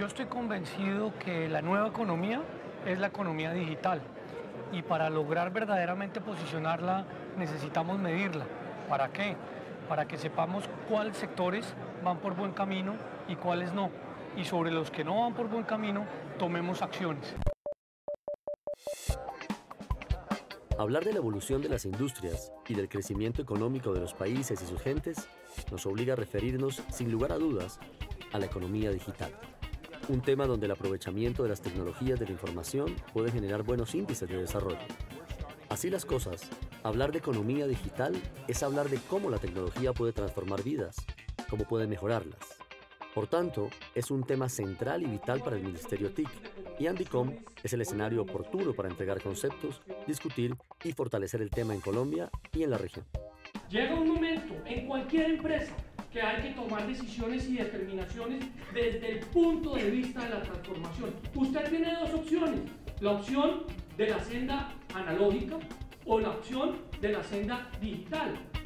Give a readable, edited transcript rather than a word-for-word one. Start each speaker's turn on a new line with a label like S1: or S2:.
S1: Yo estoy convencido que la nueva economía es la economía digital y para lograr verdaderamente posicionarla necesitamos medirla. ¿Para qué? Para que sepamos cuáles sectores van por buen camino y cuáles no. Y sobre los que no van por buen camino, tomemos acciones.
S2: Hablar de la evolución de las industrias y del crecimiento económico de los países y sus gentes nos obliga a referirnos, sin lugar a dudas, a la economía digital. Un tema donde el aprovechamiento de las tecnologías de la información puede generar buenos índices de desarrollo. Así las cosas, hablar de economía digital es hablar de cómo la tecnología puede transformar vidas, cómo puede mejorarlas. Por tanto, es un tema central y vital para el Ministerio TIC, y Andicom es el escenario oportuno para entregar conceptos, discutir y fortalecer el tema en Colombia y en la región.
S3: Llega un momento en cualquier empresa que hay que tomar decisiones y determinaciones desde el punto de vista de la transformación. Usted tiene dos opciones, la opción de la senda analógica o la opción de la senda digital.